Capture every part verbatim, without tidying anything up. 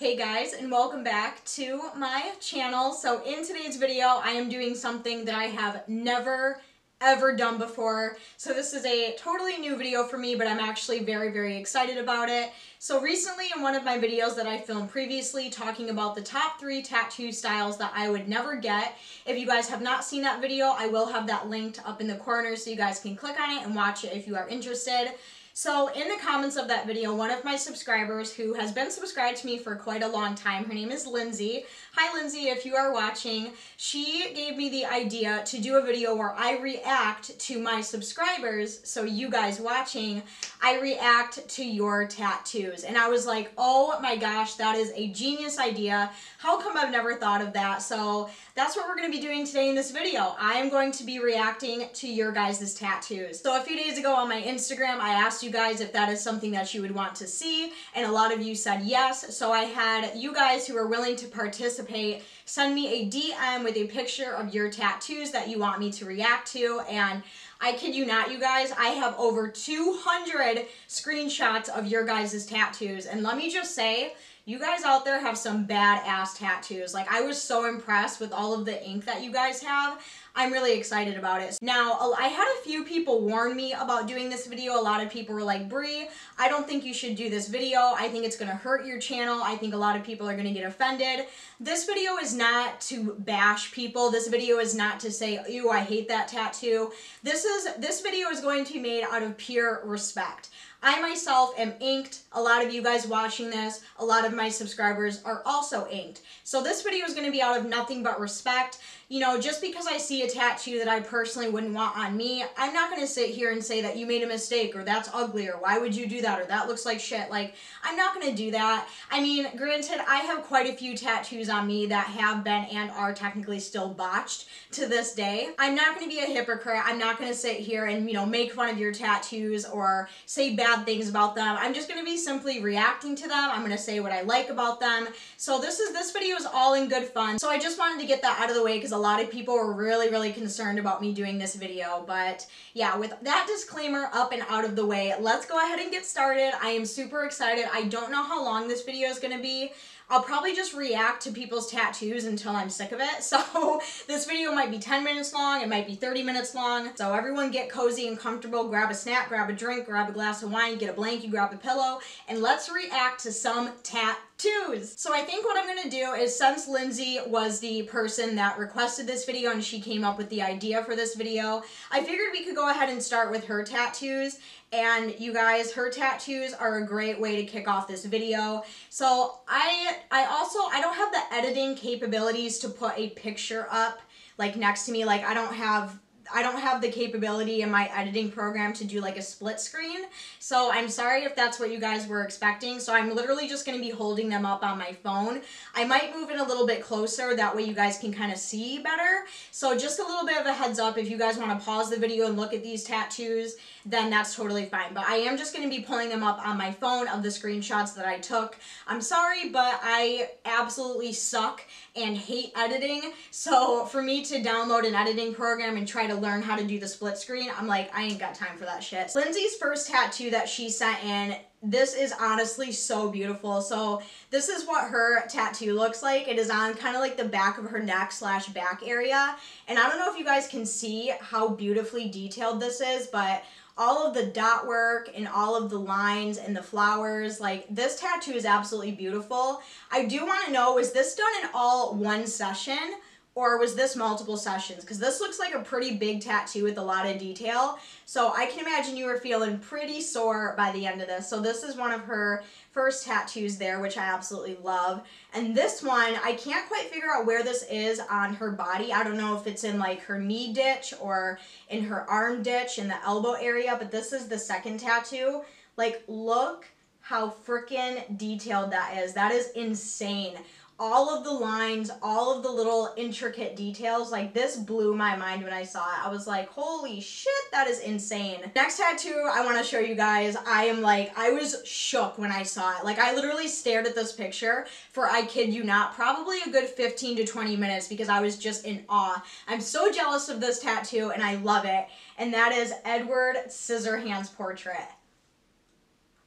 Hey guys, and welcome back to my channel. So in today's video, I am doing something that I have never ever done before. So this is a totally new video for me, but I'm actually very, very excited about it. So recently in one of my videos that I filmed previously talking about the top three tattoo styles that I would never get, if you guys have not seen that video, I will have that linked up in the corner so you guys can click on it and watch it if you are interested. So in the comments of that video, one of my subscribers who has been subscribed to me for quite a long time, her name is Lindsay. Hi Lindsay, if you are watching, she gave me the idea to do a video where I react to my subscribers, so you guys watching, I react to your tattoos. And I was like, oh my gosh, that is a genius idea. How come I've never thought of that? So that's what we're going to be doing today in this video. I am going to be reacting to your guys' tattoos. So a few days ago on my Instagram, I asked you guys if that is something that you would want to see, and a lot of you said yes. So I had you guys who are willing to participate send me a D M with a picture of your tattoos that you want me to react to, and I kid you not, you guys, I have over two hundred screenshots of your guys' tattoos, and let me just say, you guys out there have some badass tattoos. Like, I was so impressed with all of the ink that you guys have. I'm really excited about it. Now, I had a few people warn me about doing this video. A lot of people were like, Bree, I don't think you should do this video. I think it's gonna hurt your channel. I think a lot of people are gonna get offended. This video is not to bash people. This video is not to say, ew, I hate that tattoo. This is, this video is going to be made out of pure respect. I myself am inked. A lot of you guys watching this, a lot of my subscribers are also inked. So this video is going to be out of nothing but respect. You know, just because I see a tattoo that I personally wouldn't want on me, I'm not going to sit here and say that you made a mistake, or that's ugly, or why would you do that, or that looks like shit. Like, I'm not going to do that. I mean, granted, I have quite a few tattoos on me that have been and are technically still botched to this day. I'm not going to be a hypocrite. I'm not going to sit here and, you know, make fun of your tattoos or say bad things about them. I'm just going to be simply reacting to them. I'm going to say what I like about them. So this is this video is all in good fun. So I just wanted to get that out of the way because a lot of people were really, really concerned about me doing this video. But yeah, with that disclaimer up and out of the way, let's go ahead and get started. I am super excited. I don't know how long this video is going to be. I'll probably just react to people's tattoos until I'm sick of it. So this video might be ten minutes long, it might be thirty minutes long. So everyone get cozy and comfortable, grab a snack, grab a drink, grab a glass of wine, get a blanket, grab a pillow, and let's react to some tattoos. So I think what I'm gonna do is, since Lindsay was the person that requested this video and she came up with the idea for this video, I figured we could go ahead and start with her tattoos. And you guys, her tattoos are a great way to kick off this video. So I I also, I don't have the editing capabilities to put a picture up like next to me. Like I don't have I don't have the capability in my editing program to do like a split screen. So I'm sorry if that's what you guys were expecting. So I'm literally just going to be holding them up on my phone. I might move it a little bit closer. That way you guys can kind of see better. So just a little bit of a heads up, if you guys want to pause the video and look at these tattoos, then that's totally fine. But I am just going to be pulling them up on my phone of the screenshots that I took. I'm sorry, but I absolutely suck and hate editing. So for me to download an editing program and try to learn how to do the split screen, I'm like, I ain't got time for that shit. Lindsay's first tattoo that she sent in, this is honestly so beautiful. So this is what her tattoo looks like. It is on kind of like the back of her neck slash back area. And I don't know if you guys can see how beautifully detailed this is, but all of the dot work and all of the lines and the flowers, like this tattoo is absolutely beautiful. I do want to know, was this done in all one session? Or was this multiple sessions? Because this looks like a pretty big tattoo with a lot of detail. So I can imagine you were feeling pretty sore by the end of this. So this is one of her first tattoos there, which I absolutely love. And this one, I can't quite figure out where this is on her body. I don't know if it's in like her knee ditch or in her arm ditch in the elbow area, but this is the second tattoo. Like, look how freaking detailed that is. That is insane. All of the lines, all of the little intricate details, like this blew my mind when I saw it. I was like, holy shit, that is insane. Next tattoo I want to show you guys, I am like, I was shook when I saw it. Like I literally stared at this picture for, I kid you not, probably a good fifteen to twenty minutes because I was just in awe. I'm so jealous of this tattoo and I love it. And that is Edward Scissorhands portrait. Like,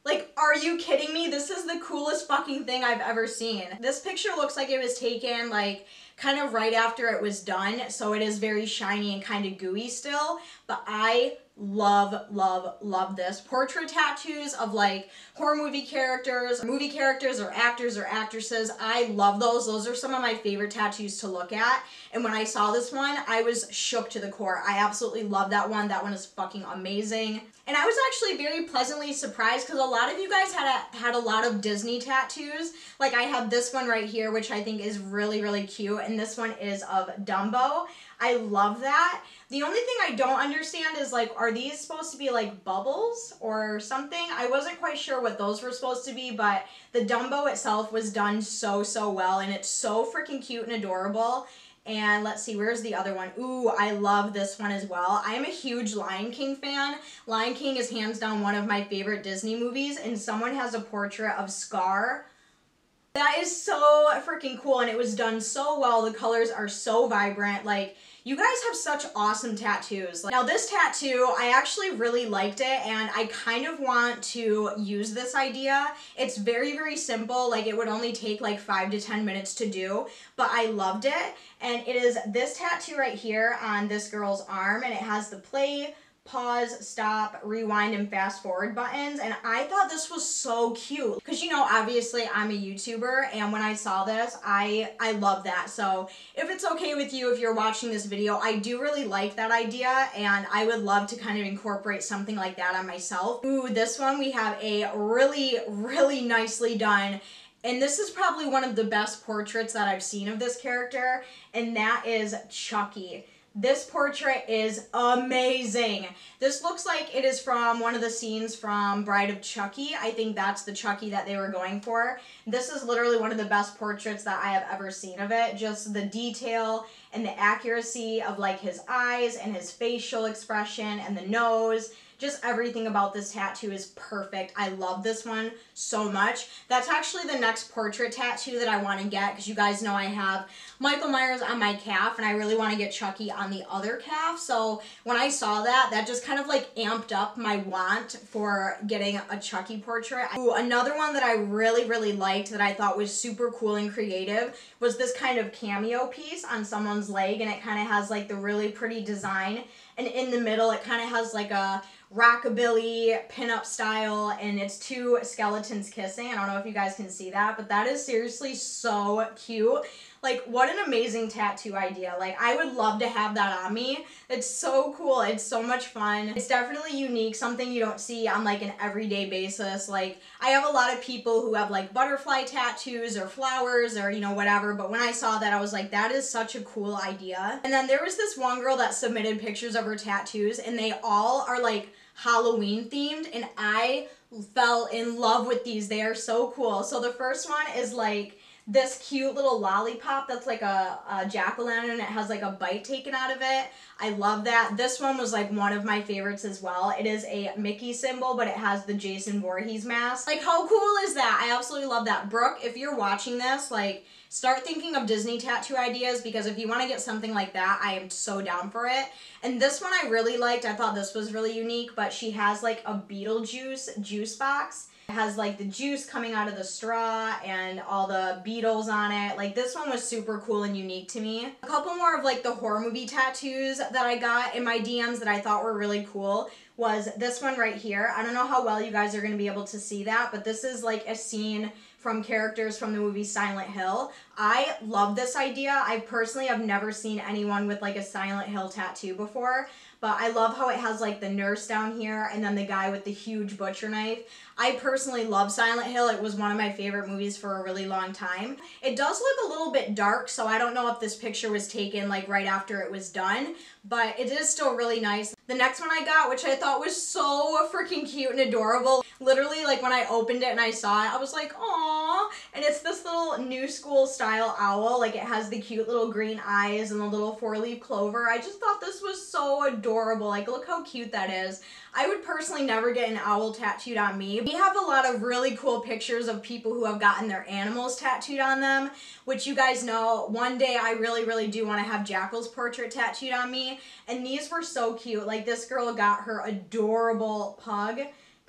Are you kidding me? This is the coolest fucking thing I've ever seen. This picture looks like it was taken like kind of right after it was done, so it is very shiny and kind of gooey still, but I love, love, love this. Portrait tattoos of like horror movie characters, movie characters or actors or actresses. I love those. Those are some of my favorite tattoos to look at. And when I saw this one, I was shook to the core. I absolutely love that one. That one is fucking amazing. And I was actually very pleasantly surprised because a lot of you guys had a, had a lot of Disney tattoos. Like I have this one right here, which I think is really, really cute. And this one is of Dumbo. I love that. The only thing I don't understand is like, are these supposed to be like bubbles or something? I wasn't quite sure what those were supposed to be, but the Dumbo itself was done so, so well. And it's so freaking cute and adorable. And let's see, where's the other one? Ooh, I love this one as well. I am a huge Lion King fan. Lion King is hands down one of my favorite Disney movies, and someone has a portrait of Scar. That is so freaking cool, and it was done so well. The colors are so vibrant. Like, you guys have such awesome tattoos. Now this tattoo, I actually really liked it, and I kind of want to use this idea. It's very, very simple. Like, it would only take like five to ten minutes to do, but I loved it. And it is this tattoo right here on this girl's arm, and it has the play, pause, stop, rewind, and fast forward buttons. And I thought this was so cute because, you know, obviously I'm a YouTuber, and when I saw this, I I love that. So if it's okay with you, if you're watching this video, I do really like that idea, and I would love to kind of incorporate something like that on myself. Ooh, this one we have a really, really nicely done. And this is probably one of the best portraits that I've seen of this character, and that is Chucky. This portrait is amazing. This looks like it is from one of the scenes from Bride of Chucky. I think that's the Chucky that they were going for. This is literally one of the best portraits that I have ever seen of it. Just the detail and the accuracy of like his eyes and his facial expression and the nose. Just everything about this tattoo is perfect. I love this one so much. That's actually the next portrait tattoo that I want to get, because you guys know I have Michael Myers on my calf, and I really want to get Chucky on the other calf. So when I saw that, that just kind of like amped up my want for getting a Chucky portrait. Ooh, another one that I really, really liked that I thought was super cool and creative was this kind of cameo piece on someone's leg, and it kind of has like the really pretty design. And in the middle, it kind of has like a rockabilly pinup style, and it's two skeletons kissing. I don't know if you guys can see that, but that is seriously so cute. Like, what an amazing tattoo idea. Like, I would love to have that on me. It's so cool. It's so much fun. It's definitely unique, something you don't see on like an everyday basis. Like, I have a lot of people who have like butterfly tattoos or flowers or, you know, whatever. But when I saw that, I was like, that is such a cool idea. And then there was this one girl that submitted pictures of her tattoos, and they all are like Halloween themed, and I fell in love with these. They are so cool. So the first one is like this cute little lollipop that's like a, a jack-o'-lantern, and it has like a bite taken out of it. I love that. This one was like one of my favorites as well. It is a Mickey symbol, but it has the Jason Voorhees mask. Like, how cool is that? I absolutely love that. Brooke, if you're watching this, like, start thinking of Disney tattoo ideas, because if you want to get something like that, I am so down for it. And this one I really liked. I thought this was really unique, but she has like a Beetlejuice juice box. It has like the juice coming out of the straw and all the beetles on it. Like, this one was super cool and unique to me. A couple more of like the horror movie tattoos that I got in my D Ms that I thought were really cool was this one right here. I don't know how well you guys are going to be able to see that, but this is like a scene from characters from the movie Silent Hill. I love this idea. I personally have never seen anyone with like a Silent Hill tattoo before, but I love how it has like the nurse down here and then the guy with the huge butcher knife. I personally love Silent Hill. It was one of my favorite movies for a really long time. It does look a little bit dark, so I don't know if this picture was taken like right after it was done, but it is still really nice. The next one I got, which I thought was so freaking cute and adorable, literally like when I opened it and I saw it, I was like, aww. And it's this little new school style owl. Like, it has the cute little green eyes and the little four-leaf clover. I just thought this was so adorable. Like, look how cute that is. I would personally never get an owl tattooed on me. We have a lot of really cool pictures of people who have gotten their animals tattooed on them, which you guys know, one day I really, really do want to have Jackal's portrait tattooed on me. And these were so cute. Like, this girl got her adorable pug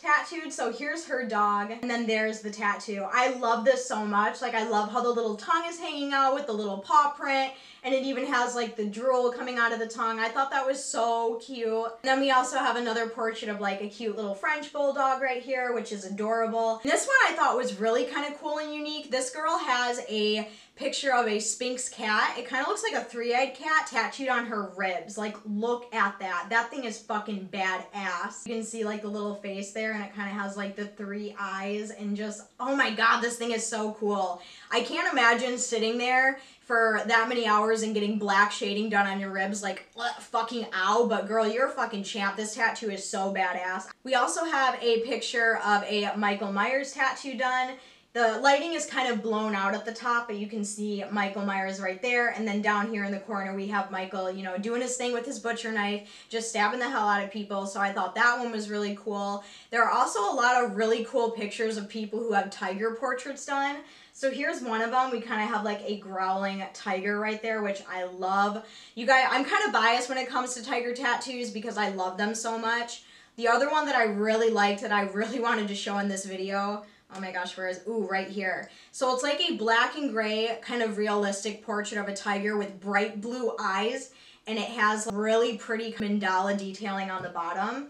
tattooed. So here's her dog, and then there's the tattoo. I love this so much. Like, I love how the little tongue is hanging out with the little paw print, and it even has like the drool coming out of the tongue. I thought that was so cute. And then we also have another portrait of like a cute little French bulldog right here, which is adorable. And this one I thought was really kind of cool and unique. This girl has a picture of a Sphynx cat. It kind of looks like a three-eyed cat tattooed on her ribs. Like, look at that. That thing is fucking badass. You can see like the little face there, and it kind of has like the three eyes, and just, oh my god, this thing is so cool. I can't imagine sitting there for that many hours and getting black shading done on your ribs. Like, ugh, fucking ow, but girl, you're a fucking champ. This tattoo is so badass. We also have a picture of a Michael Myers tattoo done. The lighting is kind of blown out at the top, but you can see Michael Myers right there. And then down here in the corner, we have Michael, you know, doing his thing with his butcher knife, just stabbing the hell out of people. So I thought that one was really cool. There are also a lot of really cool pictures of people who have tiger portraits done. So here's one of them. We kind of have like a growling tiger right there, which I love. You guys, I'm kind of biased when it comes to tiger tattoos because I love them so much. The other one that I really liked that I really wanted to show in this video, oh my gosh, where is, ooh, right here. So it's like a black and gray kind of realistic portrait of a tiger with bright blue eyes, and it has really pretty mandala detailing on the bottom.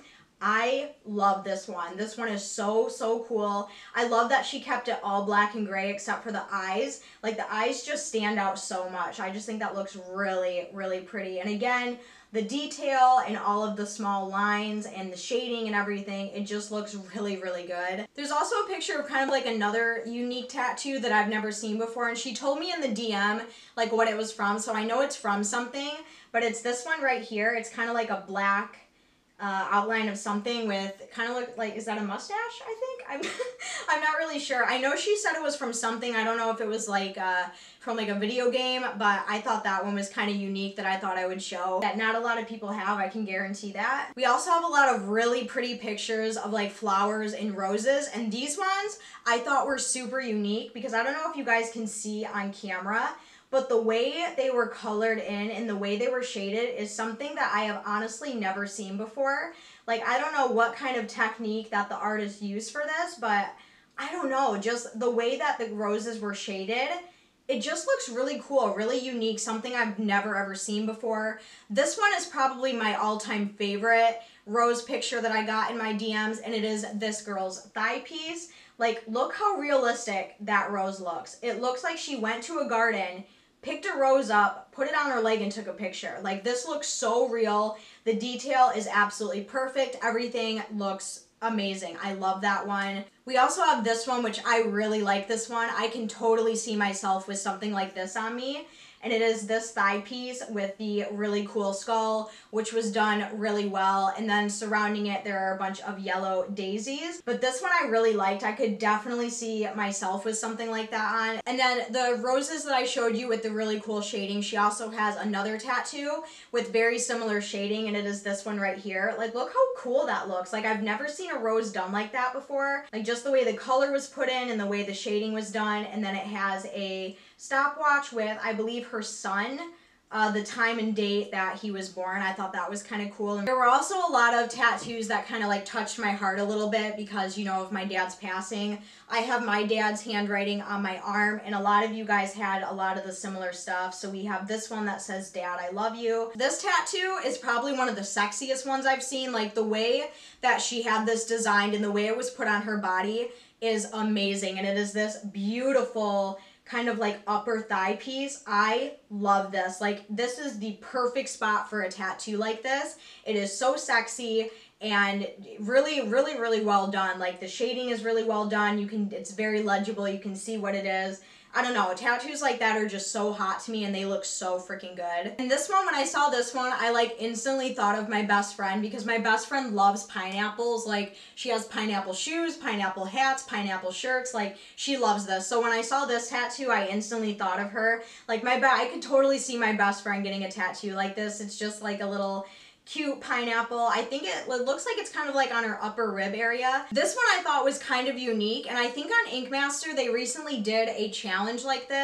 I love this one. This one is so, so cool. I love that she kept it all black and gray except for the eyes. Like, the eyes just stand out so much. I just think that looks really, really pretty. And again, the detail and all of the small lines and the shading and everything, it just looks really, really good. There's also a picture of kind of like another unique tattoo that I've never seen before, and she told me in the D M like what it was from, so I know it's from something, but it's this one right here. It's kind of like a black Uh, outline of something with kind of look like, is that a mustache, I think? I'm, I'm not really sure. I know she said it was from something. I don't know if it was like uh, from like a video game, but I thought that one was kind of unique that I thought I would show. That not a lot of people have, I can guarantee that. We also have a lot of really pretty pictures of like flowers and roses, and these ones I thought were super unique because I don't know if you guys can see on camera, but the way they were colored in and the way they were shaded is something that I have honestly never seen before. Like, I don't know what kind of technique that the artist used for this, but I don't know, just the way that the roses were shaded, it just looks really cool, really unique, something I've never ever seen before. This one is probably my all-time favorite rose picture that I got in my D Ms, and it is this girl's thigh piece. Like, look how realistic that rose looks. It looks like she went to a garden, picked a rose up, put it on her leg, and took a picture. Like, this looks so real. The detail is absolutely perfect. Everything looks amazing. I love that one. We also have this one, which I really like this one. I can totally see myself with something like this on me. And it is this thigh piece with the really cool skull, which was done really well. And then surrounding it, there are a bunch of yellow daisies. But this one I really liked. I could definitely see myself with something like that on. And then the roses that I showed you with the really cool shading, she also has another tattoo with very similar shading, and it is this one right here. Like, look how cool that looks. Like, I've never seen a rose done like that before. Like, just the way the color was put in and the way the shading was done. And then it has a stopwatch with, I believe, her son, uh, the time and date that he was born. I thought that was kind of cool. And there were also a lot of tattoos that kind of like touched my heart a little bit because, you know, of my dad's passing. I have my dad's handwriting on my arm, and a lot of you guys had a lot of the similar stuff. So we have this one that says, "Dad, I love you." This tattoo is probably one of the sexiest ones I've seen. Like, the way that she had this designed and the way it was put on her body is amazing. And it is this beautiful kind of like upper thigh piece. I love this. Like, this is the perfect spot for a tattoo like this. It is so sexy and really, really, really well done. Like, the shading is really well done. You can, it's very legible. You can see what it is. I don't know, tattoos like that are just so hot to me, and they look so freaking good. And this one, when I saw this one, I like instantly thought of my best friend because my best friend loves pineapples. Like, she has pineapple shoes, pineapple hats, pineapple shirts. Like, she loves this. So when I saw this tattoo, I instantly thought of her. Like, my be- I could totally see my best friend getting a tattoo like this. It's just like a little cute pineapple. I think it, it looks like it's kind of like on her upper rib area. This one I thought was kind of unique, and I think on Ink Master they recently did a challenge like this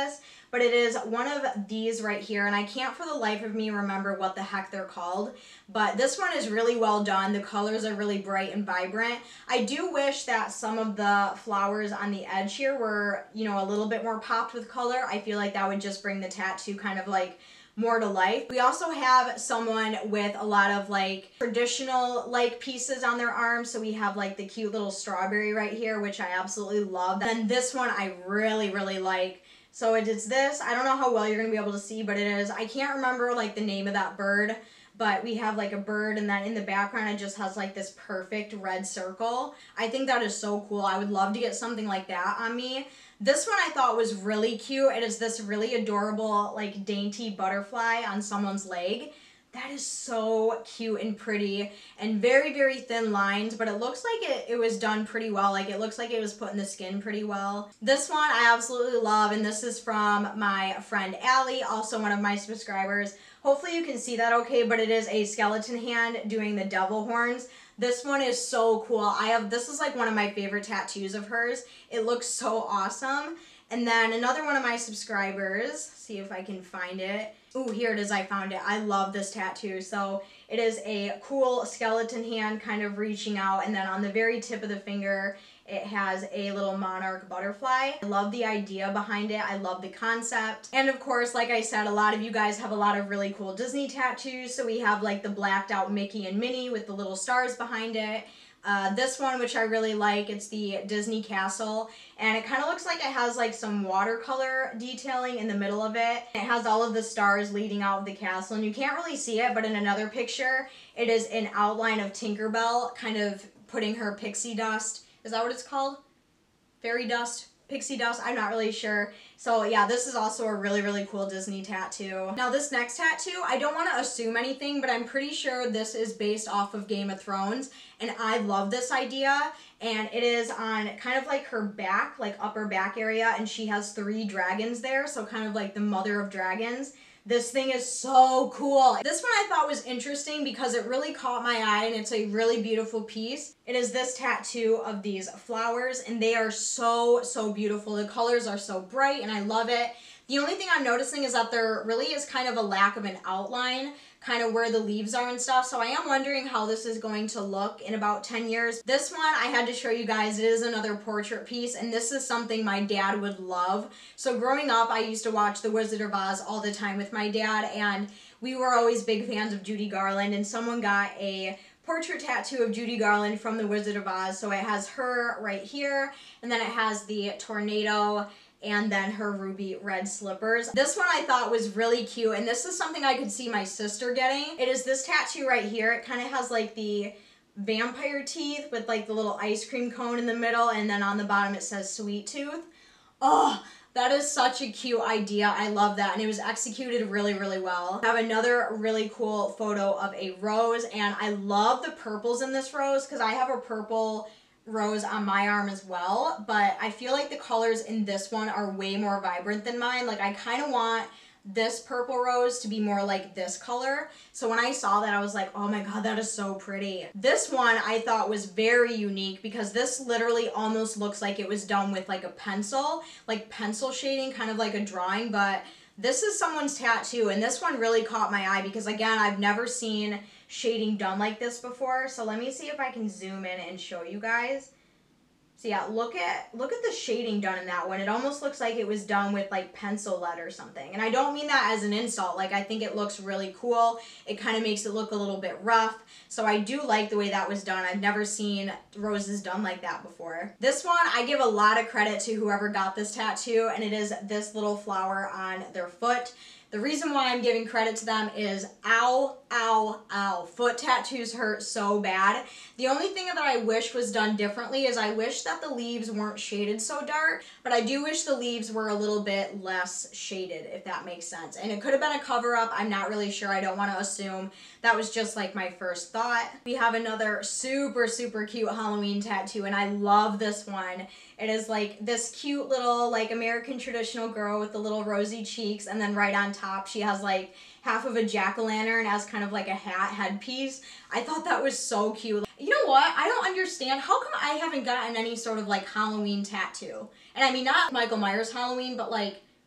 but it is one of these right here, and I can't for the life of me remember what the heck they're called, but this one is really well done. The colors are really bright and vibrant. I do wish that some of the flowers on the edge here were, you know, a little bit more popped with color. I feel like that would just bring the tattoo kind of like more to life. We also have someone with a lot of like traditional like pieces on their arms. So we have like the cute little strawberry right here, which I absolutely love. And this one I really, really like. So it is this. I don't know how well you're gonna be able to see, but it is, I can't remember like the name of that bird, but we have like a bird, and then in the background it just has like this perfect red circle. I think that is so cool. I would love to get something like that on me. This one I thought was really cute. It is this really adorable, like dainty butterfly on someone's leg. That is so cute and pretty, and very, very thin lines, but it looks like it, it was done pretty well. Like it looks like it was put in the skin pretty well. This one I absolutely love, and this is from my friend Allie, also one of my subscribers. Hopefully you can see that okay, but it is a skeleton hand doing the devil horns. This one is so cool. I have, this is like one of my favorite tattoos of hers. It looks so awesome. And then another one of my subscribers, see if I can find it. Ooh, here it is, I found it. I love this tattoo. So it is a cool skeleton hand kind of reaching out, and then on the very tip of the finger, it has a little monarch butterfly. I love the idea behind it. I love the concept. And of course, like I said, a lot of you guys have a lot of really cool Disney tattoos. So we have like the blacked out Mickey and Minnie with the little stars behind it. Uh, this one, which I really like, it's the Disney Castle, and it kind of looks like it has like some watercolor detailing in the middle of it. It has all of the stars leading out of the castle, and you can't really see it, but in another picture, it is an outline of Tinkerbell kind of putting her pixie dust. Is that what it's called? Fairy dust? Pixie dust? I'm not really sure. So yeah, this is also a really, really cool Disney tattoo. Now this next tattoo, I don't want to assume anything, but I'm pretty sure this is based off of Game of Thrones, and I love this idea. And it is on kind of like her back, like upper back area, and she has three dragons there, so kind of like the mother of dragons. This thing is so cool. This one I thought was interesting because it really caught my eye, and it's a really beautiful piece. It is this tattoo of these flowers, and they are so, so beautiful. The colors are so bright, and I love it. The only thing I'm noticing is that there really is kind of a lack of an outline, kind of where the leaves are and stuff. So I am wondering how this is going to look in about ten years. This one I had to show you guys. It is another portrait piece, and this is something my dad would love. So growing up, I used to watch The Wizard of Oz all the time with my dad, and we were always big fans of Judy Garland, and someone got a portrait tattoo of Judy Garland from The Wizard of Oz. So it has her right here, and then it has the tornado, and then her ruby red slippers. This one I thought was really cute, and this is something I could see my sister getting. It is this tattoo right here. It kind of has like the vampire teeth with like the little ice cream cone in the middle, and then on the bottom it says sweet tooth. Oh, that is such a cute idea. I love that, and it was executed really, really well. I have another really cool photo of a rose, and I love the purples in this rose because I have a purple rose on my arm as well, but I feel like the colors in this one are way more vibrant than mine. Like I kind of want this purple rose to be more like this color. So when I saw that, I was like, oh my god, that is so pretty. This one I thought was very unique because this literally almost looks like it was done with like a pencil, like pencil shading, kind of like a drawing, but this is someone's tattoo, and this one really caught my eye because again, I've never seen shading done like this before. So let me see if I can zoom in and show you guys. So yeah, look at look at the shading done in that one. It almost looks like it was done with like pencil lead or something. And I don't mean that as an insult. Like I think it looks really cool. It kind of makes it look a little bit rough. So I do like the way that was done. I've never seen roses done like that before. This one, I give a lot of credit to whoever got this tattoo, and it is this little flower on their foot. The reason why I'm giving credit to them is ow, ow, ow. Foot tattoos hurt so bad. The only thing that I wish was done differently is I wish that the leaves weren't shaded so dark, but I do wish the leaves were a little bit less shaded, if that makes sense. And it could have been a cover up. I'm not really sure. I don't want to assume. That was just like my first thought. We have another super, super cute Halloween tattoo, and I love this one. It is like this cute little like American traditional girl with the little rosy cheeks, and then right on top she has like half of a jack-o'-lantern as kind of like a hat headpiece. I thought that was so cute. You know what? I don't understand. How come I haven't gotten any sort of like Halloween tattoo? And I mean not Michael Myers Halloween, but like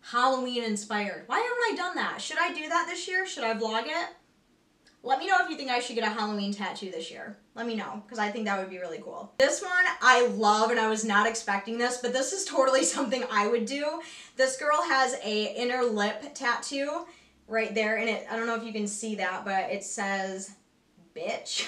Halloween inspired. Why haven't I done that? Should I do that this year? Should I vlog it? Let me know if you think I should get a Halloween tattoo this year. Let me know, because I think that would be really cool. This one I love, and I was not expecting this, but this is totally something I would do. This girl has a inner lip tattoo right there, and it, I don't know if you can see that, but it says, bitch.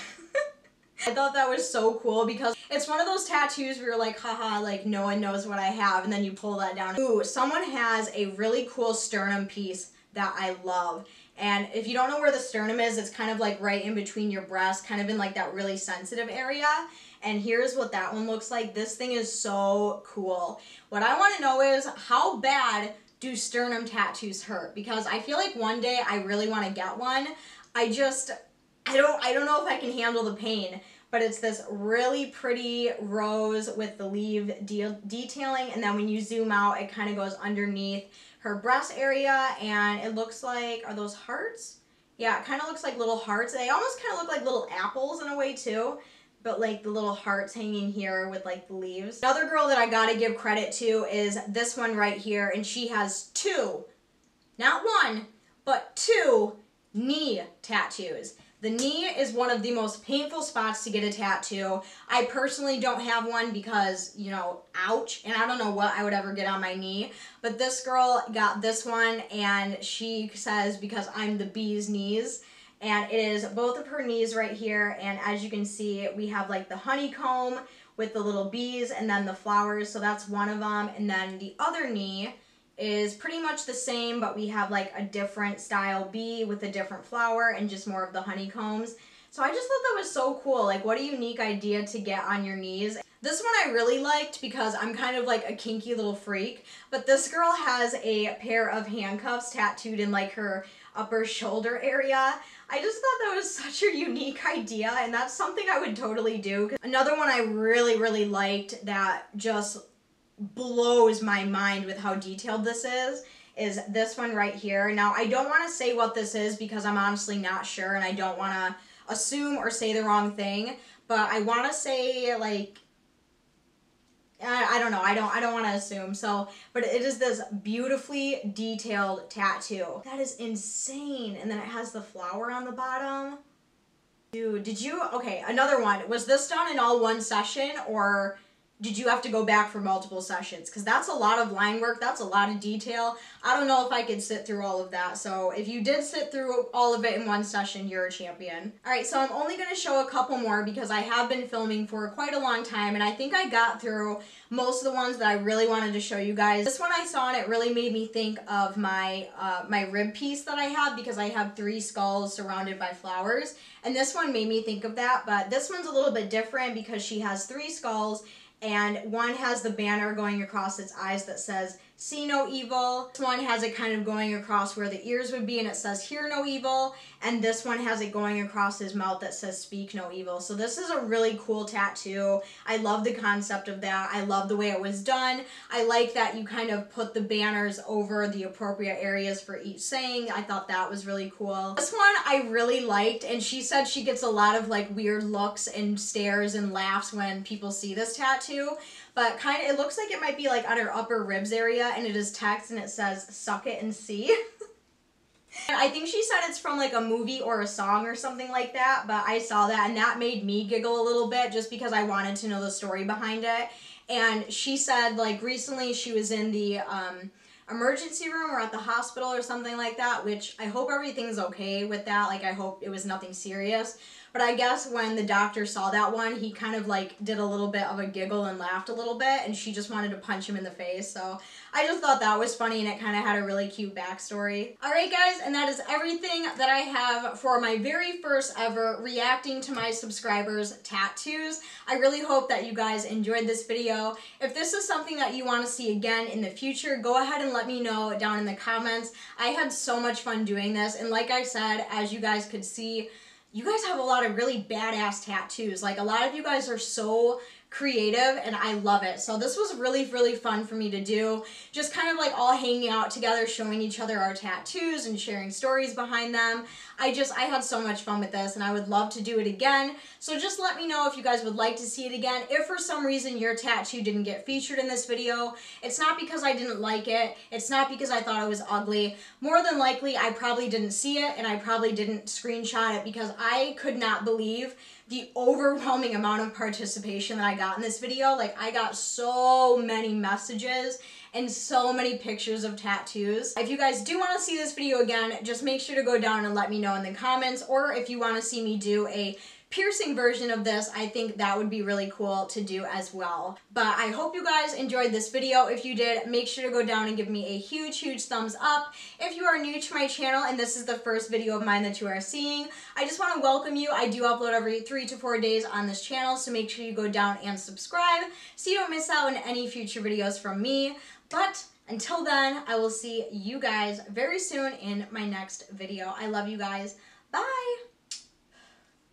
I thought that was so cool because it's one of those tattoos where you're like, haha, like no one knows what I have, and then you pull that down. Ooh, someone has a really cool sternum piece that I love. And if you don't know where the sternum is, it's kind of like right in between your breasts, kind of in like that really sensitive area. And here's what that one looks like. This thing is so cool. What I want to know is, how bad do sternum tattoos hurt? Because I feel like one day I really want to get one. I just, I don't, I don't know if I can handle the pain. But it's this really pretty rose with the leaf de detailing, and then when you zoom out, it kind of goes underneath her breast area, and it looks like, are those hearts? Yeah, it kind of looks like little hearts. They almost kind of look like little apples in a way too, but like the little hearts hanging here with like the leaves. Another girl that I gotta give credit to is this one right here, and she has two, not one, but two knee tattoos. The knee is one of the most painful spots to get a tattoo. I personally don't have one because, you know, ouch, and I don't know what I would ever get on my knee. But this girl got this one, and she says, because I'm the bee's knees. And it is both of her knees right here, and as you can see, we have like the honeycomb with the little bees and then the flowers, so that's one of them. And then the other knee is pretty much the same, but we have like a different style bee with a different flower and just more of the honeycombs. So I just thought that was so cool. Like, what a unique idea to get on your knees. This one I really liked because I'm kind of like a kinky little freak, but this girl has a pair of handcuffs tattooed in like her upper shoulder area. I just thought that was such a unique idea, and that's something I would totally do. Another one I really, really liked that just blows my mind with how detailed this is, is this one right here. Now, I don't want to say what this is because I'm honestly not sure, and I don't want to assume or say the wrong thing, but I want to say, like, I, I don't know, I don't I don't want to assume, so, but it is this beautifully detailed tattoo. That is insane, and then it has the flower on the bottom. Dude, did you, okay, another one. Was this done in all one session, or did you have to go back for multiple sessions? Because that's a lot of line work, that's a lot of detail. I don't know if I could sit through all of that, so if you did sit through all of it in one session, you're a champion. Alright, so I'm only going to show a couple more because I have been filming for quite a long time, and I think I got through most of the ones that I really wanted to show you guys. This one I saw, and it really made me think of my, uh, my rib piece that I have, because I have three skulls surrounded by flowers, and this one made me think of that, but this one's a little bit different because she has three skulls, and one has the banner going across its eyes that says, "See no evil." This one has it kind of going across where the ears would be, and it says, "Hear no evil." And this one has it going across his mouth that says, "Speak no evil." So this is a really cool tattoo. I love the concept of that. I love the way it was done. I like that you kind of put the banners over the appropriate areas for each saying. I thought that was really cool. This one I really liked, and she said she gets a lot of like weird looks and stares and laughs when people see this tattoo. But kind of, it looks like it might be like on her upper ribs area, and it is text, and it says, "Suck it and see." And I think she said it's from like a movie or a song or something like that, but I saw that, and that made me giggle a little bit just because I wanted to know the story behind it. And she said, like, recently she was in the um, emergency room or at the hospital or something like that, which I hope everything's okay with that. Like, I hope it was nothing serious. But I guess when the doctor saw that one, he kind of like did a little bit of a giggle and laughed a little bit, and she just wanted to punch him in the face. So I just thought that was funny, and it kind of had a really cute backstory. Alright guys, and that is everything that I have for my very first ever reacting to my subscribers' tattoos. I really hope that you guys enjoyed this video. If this is something that you want to see again in the future, go ahead and let me know down in the comments. I had so much fun doing this, and like I said, as you guys could see, you guys have a lot of really badass tattoos. Like, a lot of you guys are so creative and I love it. So this was really, really fun for me to do. Just kind of like all hanging out together, showing each other our tattoos and sharing stories behind them. I just, I had so much fun with this and I would love to do it again. So just let me know if you guys would like to see it again. If for some reason your tattoo didn't get featured in this video, it's not because I didn't like it. It's not because I thought it was ugly. More than likely, I probably didn't see it and I probably didn't screenshot it because I could not believe the overwhelming amount of participation that I got in this video. Like, I got so many messages and so many pictures of tattoos. If you guys do want to see this video again, just make sure to go down and let me know in the comments, or if you want to see me do a piercing version of this, I think that would be really cool to do as well. But I hope you guys enjoyed this video. If you did, make sure to go down and give me a huge, huge thumbs up. If you are new to my channel and this is the first video of mine that you are seeing, I just want to welcome you. I do upload every three to four days on this channel, so make sure you go down and subscribe so you don't miss out on any future videos from me. But until then, I will see you guys very soon in my next video. I love you guys. Bye!